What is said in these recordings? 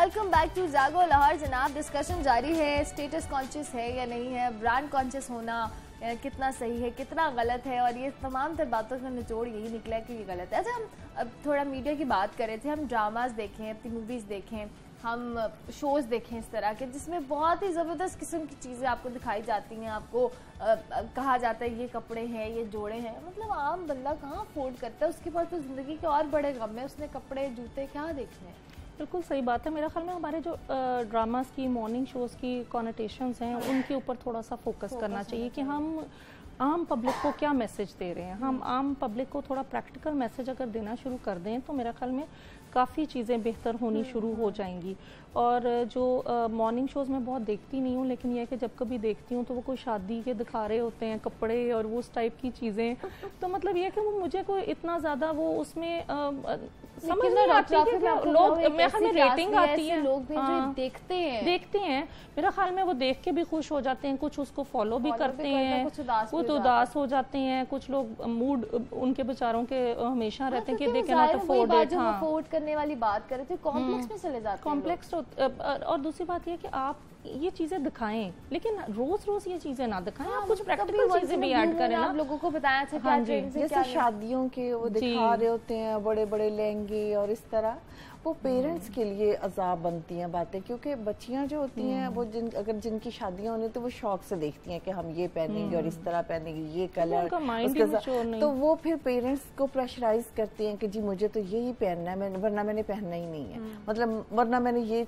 Welcome back to जागो लाहौर। जनाब, discussion जारी है, स्टेटस कॉन्शियस है या नहीं है, ब्रांड कॉन्शियस होना कितना सही है, कितना गलत है, और ये तमाम तर बातों का निचोड़ यही निकला है कि ये गलत है। अच्छा, हम अब थोड़ा मीडिया की बात कर रहे थे। हम ड्रामाज देखें, अपनी मूवीज़ देखें, हम शोज़ देखें इस तरह के, जिसमें बहुत ही ज़बरदस्त किस्म की चीज़ें आपको दिखाई जाती हैं। आपको कहा जाता है ये कपड़े हैं, ये जोड़े हैं। मतलब आम बंदा कहाँ अफोर्ड करता है, उसके पास तो ज़िंदगी के और बड़े गम है, उसने कपड़े जूते क्या देखने हैं। बिल्कुल सही बात है। मेरा ख्याल में हमारे जो ड्रामास की, मॉर्निंग शोज़ की कॉनोटेशंस हैं, उनके ऊपर थोड़ा सा फोकस करना चाहिए कि हम आम पब्लिक को क्या मैसेज दे रहे हैं। हम आम पब्लिक को थोड़ा प्रैक्टिकल मैसेज अगर देना शुरू कर दें तो मेरा ख्याल में काफ़ी चीज़ें बेहतर होनी शुरू हो जाएंगी। और जो मॉर्निंग शोज़ में बहुत देखती नहीं हूँ, लेकिन यह है कि जब कभी देखती हूँ तो वो कोई शादी के दिखा रहे होते हैं कपड़े और वो उस टाइप की चीज़ें, तो मतलब ये है कि वो मुझे कोई इतना ज़्यादा वो उसमें समझ नहीं आती है कि लोग, मेरे ख्याल में रेटिंग आती है, लोग देखते हैं मेरा ख्याल में वो देख के भी खुश हो जाते हैं, कुछ उसको फॉलो भी करते हैं, कुछ उदास हो जाते हैं, कुछ लोग मूड उनके बेचारों के हमेशा रहते हैं कि they can not afford it. Afford करने वाली बात कर रहे थे, कॉम्प्लेक्स में चले जाते हैं कॉम्प्लेक्स। और दूसरी बात ये कि आप ये चीजें दिखाएं, लेकिन रोज रोज ये चीजें ना दिखाएं, आप कुछ प्रैक्टिकल चीजें भी ऐड करें ना। आप लोगों को बताया था क्या ट्रेंड से, जैसे शादियों के वो दिखा रहे होते हैं बड़े बड़े लहंगे और इस तरह, वो पेरेंट्स के लिए अजाब बनती हैं बातें, क्योंकि बच्चियां जो होती हैं वो अगर जिनकी शादियां होने तो वो शौक से देखती हैं कि हम ये पहनेंगे और इस तरह पहनेंगे, ये कलर, तो वो फिर पेरेंट्स को प्रेशराइज करते हैं कि जी मुझे तो यही पहनना है, वरना मैंने पहनना ही नहीं है, मतलब वरना मैंने ये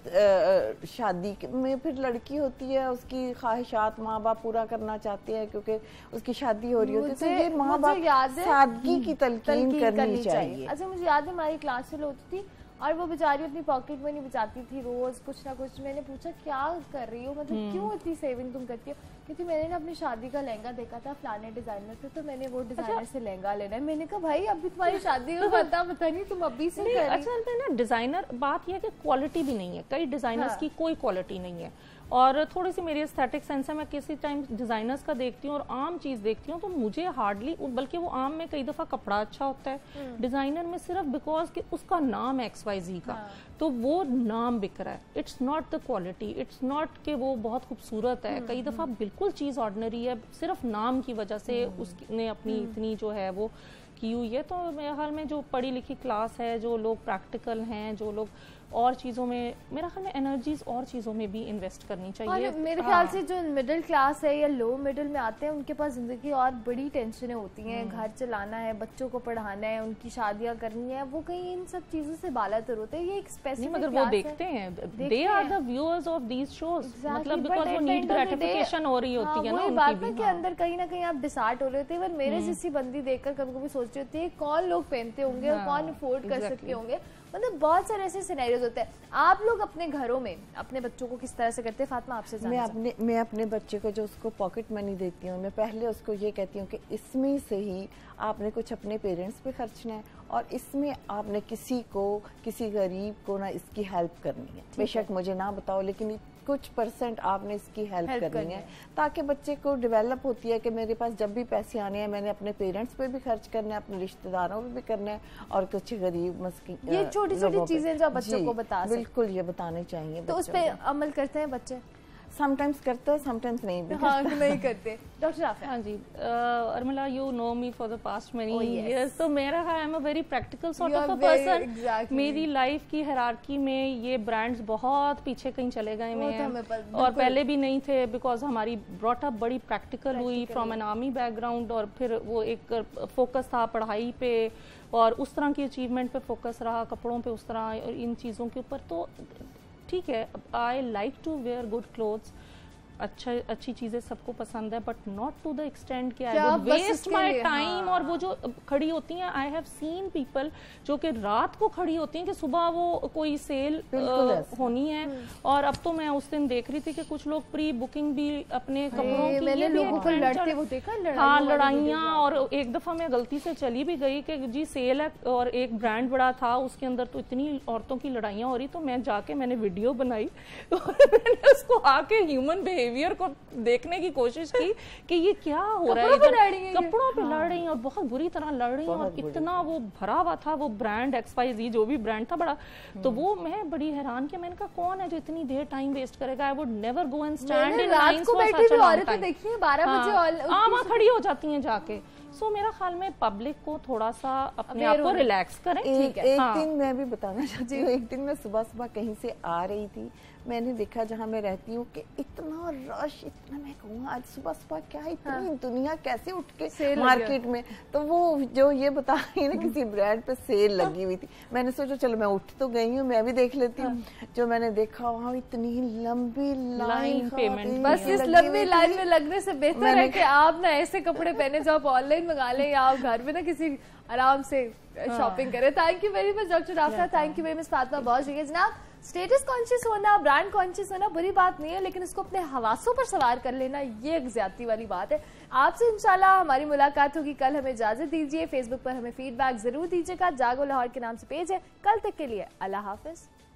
शादी में फिर लड़की होती है, उसकी ख्वाहिशात माँ बाप पूरा करना चाहते हैं क्योंकि उसकी शादी हो रही होती है, तो ये माँ बाप सादगी की तलकीन करनी चाहिए। अच्छा, मुझे याद है हमारी क्लास में होती थी और वो बेचारी अपनी पॉकेट मनी बचाती थी रोज कुछ ना कुछ। मैंने पूछा क्या कर रही हो, मतलब क्यों इतनी सेविंग तुम करती हो? क्योंकि मैंने ना अपनी शादी का लहंगा देखा था फलाने डिजाइनर से, तो मैंने वो डिजाइनर से लहंगा लेना है। मैंने कहा भाई अभी तुम्हारी शादी का पता नहीं, तुम अभी से कर रही। अच्छा ना, डिजाइनर बात यह है कि क्वालिटी भी नहीं है, कई डिजाइनर्स की कोई क्वालिटी नहीं है। और थोड़ी सी मेरी एस्थेटिक सेंस है, मैं किसी टाइम डिजाइनर्स का देखती हूँ और आम चीज देखती हूँ तो मुझे हार्डली, बल्कि वो आम में कई दफा कपड़ा अच्छा होता है, डिजाइनर में सिर्फ बिकॉज कि उसका नाम XYZ का, तो वो नाम बिक रहा है। It's not the quality, it's not कि वो बहुत खूबसूरत है, कई दफा बिल्कुल चीज ऑर्डिनरी है, सिर्फ नाम की वजह से उसने अपनी इतनी जो है वो की हुई है। तो मेरे ख्याल में जो पढ़ी लिखी क्लास है, जो लोग प्रैक्टिकल हैं, जो लोग और चीज़ों में, मेरा ख्याल में एनर्जीज और चीज़ों में भी इन्वेस्ट करनी चाहिए। और मेरे ख्याल से जो मिडिल क्लास है या लो मिडिल में आते हैं, उनके पास जिंदगी और बड़ी टेंशनें होती हैं, घर चलाना है, बच्चों को पढ़ाना है, उनकी शादियां करनी है, वो कहीं इन सब चीजों से बालातर होते हैं। ये एक स्पेसिफिक मगर वो देखते हैं, they are the viewers of these shows, मतलब बिकॉज़ वो नीड ग्रेटिफिकेशन हो रही होती है ना उनकी बात में, कि अंदर कहीं ना कहीं आप डिसार्ट हो रहे होते हैं। इवन मेरे जैसी बंदी देखकर कभी कभी सोचती होती है कौन लोग पहनते होंगे और कौन अफोर्ड कर सकते होंगे। मतलब बहुत सारे ऐसे सिनेरियोज होते हैं। आप लोग अपने घरों में अपने बच्चों को किस तरह से करते हैं? फातिमा, आपसे मैं अपने बच्चे को जो उसको पॉकेट मनी देती हूँ, मैं पहले उसको ये कहती हूँ कि इसमें से ही आपने कुछ अपने पेरेंट्स पे खर्चना है और इसमें आपने किसी गरीब को ना इसकी हेल्प करनी है। बेशक मुझे ना बताओ, लेकिन कुछ % आपने इसकी हेल्प करनी है, ताकि बच्चे को डेवलप होती है कि मेरे पास जब भी पैसे आने हैं मैंने अपने पेरेंट्स पे भी खर्च करना है, अपने रिश्तेदारों पे भी करना है, और कुछ गरीब मस्कीन, ये छोटी छोटी चीजें जो बच्चों को बता सकते, बिल्कुल ये बताने चाहिए। तो उस पर अमल करते हैं बच्चे? समटाइम्स करते हैं, समटाइम्स नहीं भी नहीं करते। डॉक्टर आफिया? हाँ जी, अर्मला, you know me for the past many years, तो मेरा I am a very practical sort of a person. मेरी लाइफ की हायरार्की में ये ब्रांड्स बहुत पीछे कहीं चले गए हैं, और पहले भी नहीं थे, बिकॉज हमारी ब्रॉट अप बड़ी प्रैक्टिकल हुई फ्रॉम एन आर्मी बैकग्राउंड, और फिर वो एक फोकस था पढ़ाई पे और उस तरह की अचीवमेंट पे फोकस रहा, कपड़ों पे उस तरह और इन चीज़ों के ऊपर। तो ठीक है, I like to wear good clothes, अच्छी चीजें सबको पसंद है, but not to the extent कि I would waste my time. और वो जो खड़ी होती हैं, आई हैव सीन पीपल जो कि रात को खड़ी होती हैं कि सुबह वो कोई सेल होनी है, और अब तो मैं उस दिन देख रही थी कि कुछ लोग प्री बुकिंग भी अपने कपड़ों की, मैंने लोगों को लड़ते वो देखा, लड़ाइयाँ। और एक दफा मैं गलती से चली भी गई कि जी सेल है, और एक ब्रांड बड़ा था, उसके अंदर तो इतनी औरतों की लड़ाइयाँ हो रही, तो मैं जाके मैंने वीडियो बनाई और मैंने उसको आके ह्यूमन बिहेवियर बिहेवियर को देखने की कोशिश की कि ये क्या हो रहा है, कपड़ों पे लड़ रही हैं और बहुत बुरी तरह लड़ रही हैं, और इतना वो भरा हुआ था वो ब्रांड XYZ जो भी ब्रांड था बड़ा, तो वो मैं बड़ी हैरान कि मैंने कहा कौन है जो इतनी देर टाइम वेस्ट करेगा, I would never go and stand in lines for such a long time. देखिए 12 बजे वहां खड़ी हो जाती हैं जाके। सो मेरा ख्याल में पब्लिक को थोड़ा सा अपने आप को रिलैक्स करें। एक दिन मैं भी बताना चाहती हूँ, एक दिन मैं सुबह कहीं से आ रही थी, मैंने देखा जहाँ मैं रहती हूँ कि इतना रश, इतना मैं कहूँ आज सुबह क्या इतनी दुनिया कैसे उठ के मार्केट में, तो वो जो ये बता रही ना किसी ब्रांड पे सेल लगी हुई थी, मैंने सोचा चलो मैं उठ तो गई हूँ मैं भी देख लेती हूँ। जो मैंने देखा वहाँ इतनी लंबी लाइन पेमेंट, बस इस लंबी लाइन में लगने से बेहतर है कि आप ना ऐसे कपड़े पहने जो आप ऑनलाइन मंगा लें या आप घर में ना किसी आराम से शॉपिंग करें। Thank you very much doctor Rafa, thank you very much Fatima, बहुत शुक्रिया जनाब। स्टेटस कॉन्शियस होना, ब्रांड कॉन्शियस होना बुरी बात नहीं है, लेकिन इसको अपने हवासों पर सवार कर लेना ये एक ज्यादती वाली बात है। आपसे इंशाल्लाह हमारी मुलाकात होगी कल, हमें इजाजत दीजिए। फेसबुक पर हमें फीडबैक जरूर दीजिएगा, जागो लाहौर के नाम से पेज है। कल तक के लिए अल्लाह हाफिज।